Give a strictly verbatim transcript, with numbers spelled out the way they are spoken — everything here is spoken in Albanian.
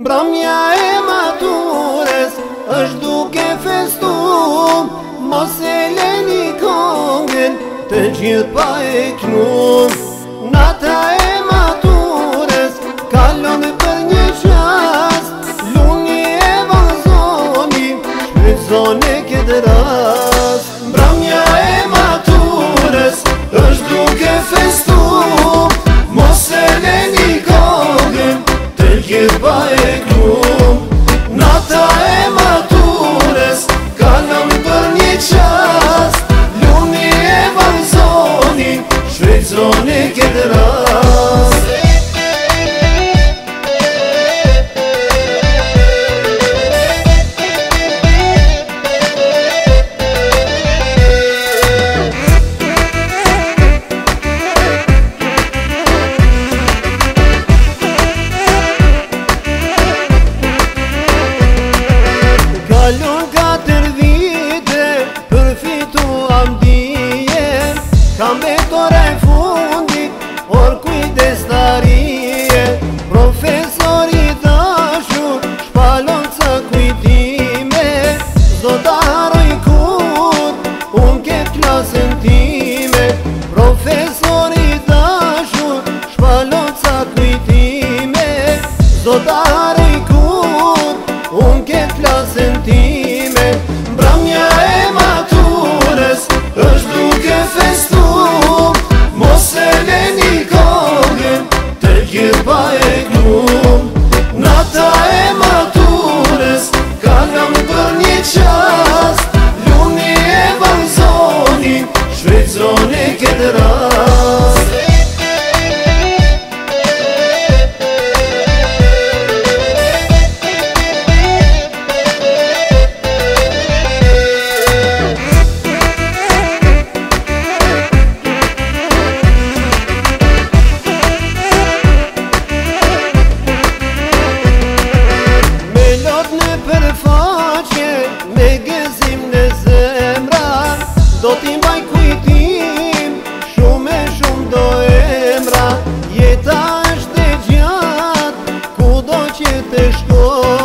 Bramja e matures është duke festum, mos e leni kongën të gjithë pa e knum. Nata e matures kalon për një qast, luni e vazhoni, shprytzoni këtë rast. Bramja e matures është duke festum, mos e leni kongën të gjithë pa e knum. Nata e matures kalon për një qast, luni e vazhoni, shprytzoni këtë rast. Kalon katër vite, përfituam dije, kam betor e fundit, or kujdes tarije. Profesori dashur, shpalon ca kujtime, zdo ta haroj kur, unë ket klasën time. Profesori dashur, shpalon ca kujtime, zdo ta haroj kur, unë ket klasën time. Bramja e matures është duke festum, mos e leni kongën të gjithë pa e knum. Nata e matures kalon për një qast, luni e vazhoni, shprytzoni këtë rast. Me gëzim në zemra, do t'i mbaj kujtim, shumë e shumë do emra. Jeta është e gjatë, ku do që të shkoj,